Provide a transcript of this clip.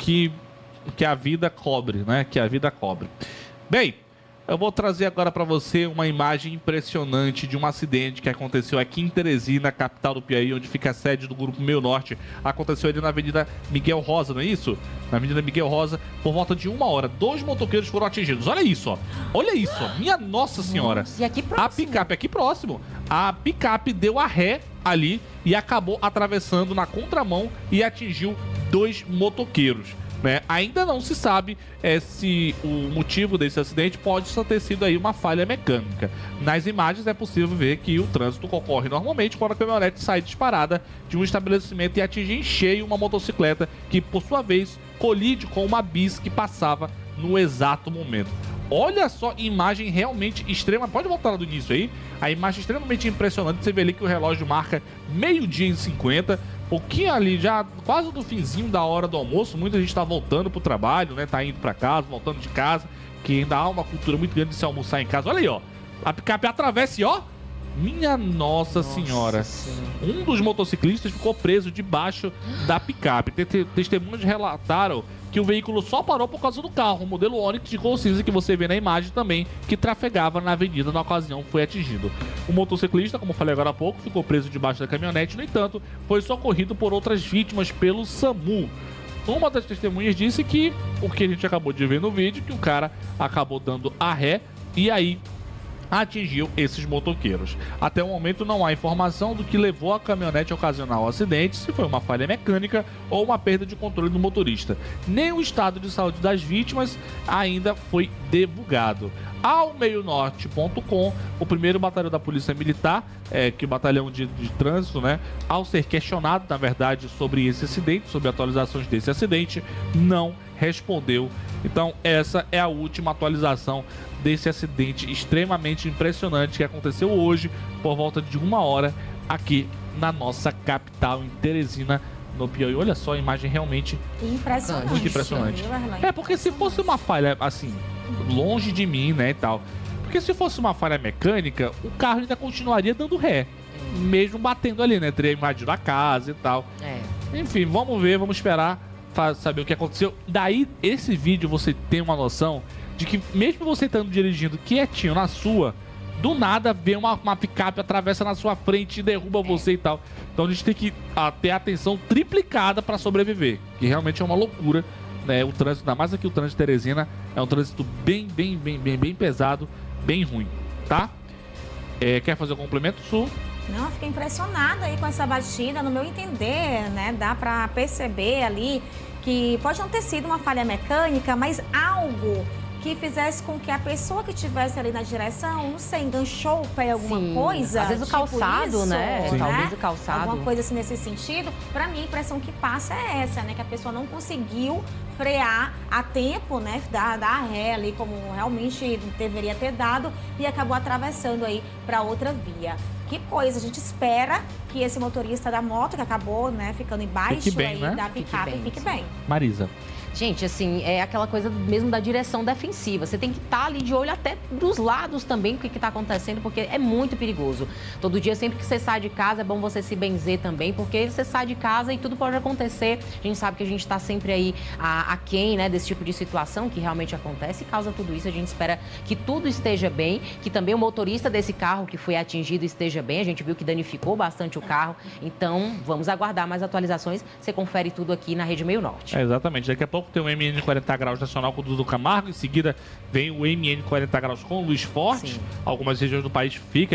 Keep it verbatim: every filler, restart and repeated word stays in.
que, que a vida cobre, né? Que a vida cobre. Bem, eu vou trazer agora para você uma imagem impressionante de um acidente que aconteceu aqui em Teresina, capital do Piauí, onde fica a sede do Grupo Meio Norte. Aconteceu ali na Avenida Miguel Rosa, não é isso? Na Avenida Miguel Rosa, por volta de uma hora. Dois motoqueiros foram atingidos. Olha isso, ó. Olha isso, ó. Minha Nossa Senhora. E aqui próximo. A picape aqui próximo. A picape deu a ré ali e acabou atravessando na contramão e atingiu dois motoqueiros. Né? Ainda não se sabe é, se o motivo desse acidente pode só ter sido aí uma falha mecânica. Nas imagens é possível ver que o trânsito ocorre normalmente quando a caminhonete sai disparada de um estabelecimento e atinge em cheio uma motocicleta que, por sua vez, colide com uma bis que passava no exato momento. Olha só, imagem realmente extrema. Pode voltar lá do início aí. A imagem extremamente impressionante. Você vê ali que o relógio marca meio-dia e cinquenta. Pouquinho ali, já quase no finzinho da hora do almoço. Muita gente tá voltando pro trabalho, né? Tá indo pra casa, voltando de casa. Que ainda há uma cultura muito grande de se almoçar em casa. Olha aí, ó. A picape atravessa e, ó. Minha Nossa, Nossa Senhora. Senhora. Um dos motociclistas ficou preso debaixo da picape. Testemunhas relataram que o veículo só parou por causa do carro, o modelo Onix de cor cinza que você vê na imagem também, que trafegava na avenida na ocasião, foi atingido. O motociclista, como eu falei agora há pouco, ficou preso debaixo da caminhonete, no entanto, foi socorrido por outras vítimas pelo SAMU. Uma das testemunhas disse que, o que a gente acabou de ver no vídeo, que o cara acabou dando a ré e aí atingiu esses motoqueiros. Até o momento não há informação do que levou a caminhonete a ocasionar o acidente, se foi uma falha mecânica ou uma perda de controle do motorista. Nem o estado de saúde das vítimas ainda foi divulgado. Ao meio norte ponto com, o primeiro batalhão da Polícia Militar, é, que é o batalhão de, de trânsito, né, ao ser questionado, na verdade, sobre esse acidente, sobre atualizações desse acidente, não respondeu. Então, essa é a última atualização desse acidente extremamente impressionante que aconteceu hoje, por volta de uma hora, aqui na nossa capital, em Teresina, no Piauí. Olha só a imagem realmente impressionante. Muito impressionante. É, porque se fosse uma falha, assim, longe de mim, né, e tal. Porque se fosse uma falha mecânica, o carro ainda continuaria dando ré. Mesmo batendo ali, né? Teria invadido a casa e tal. É. Enfim, vamos ver, vamos esperar pra saber o que aconteceu. Daí, esse vídeo você tem uma noção de que mesmo você estando dirigindo quietinho na sua, do nada vem uma, uma picape, atravessa na sua frente e derruba você e tal. Então a gente tem que a, ter a atenção triplicada para sobreviver, que realmente é uma loucura, né? O trânsito, ainda mais aqui o trânsito de Teresina, é um trânsito bem, bem, bem, bem, bem pesado, bem ruim, tá? É, quer fazer um complemento, Su? Não, eu fiquei impressionada aí com essa batida. No meu entender, né, dá para perceber ali que pode não ter sido uma falha mecânica, mas algo que fizesse com que a pessoa que estivesse ali na direção, não sei, enganchou o pé alguma Sim. coisa. Às vezes o tipo calçado, isso, né? né? Talvez o calçado. Alguma coisa assim nesse sentido. Pra mim, a impressão que passa é essa, né? Que a pessoa não conseguiu frear a tempo, né? Dar, dar ré ali como realmente deveria ter dado e acabou atravessando aí pra outra via. Que coisa, a gente espera que esse motorista da moto, que acabou, né, ficando embaixo bem, aí né? da picape, Fique bem, fique bem. Marisa. Gente, assim, é aquela coisa mesmo da direção defensiva. Você tem que estar ali de olho até dos lados também, o que está acontecendo, porque é muito perigoso. Todo dia, sempre que você sai de casa, é bom você se benzer também, porque você sai de casa e tudo pode acontecer. A gente sabe que a gente está sempre aí a, a quem, né, desse tipo de situação que realmente acontece e causa tudo isso. A gente espera que tudo esteja bem, que também o motorista desse carro que foi atingido esteja bem. A gente viu que danificou bastante o carro. Então, vamos aguardar mais atualizações. Você confere tudo aqui na Rede Meio Norte. É, exatamente. Daqui a pouco tem o M N quarenta graus nacional com o Dudu Camargo. Em seguida vem o M N quarenta graus com o Luiz Forte. Sim. Algumas regiões do país ficam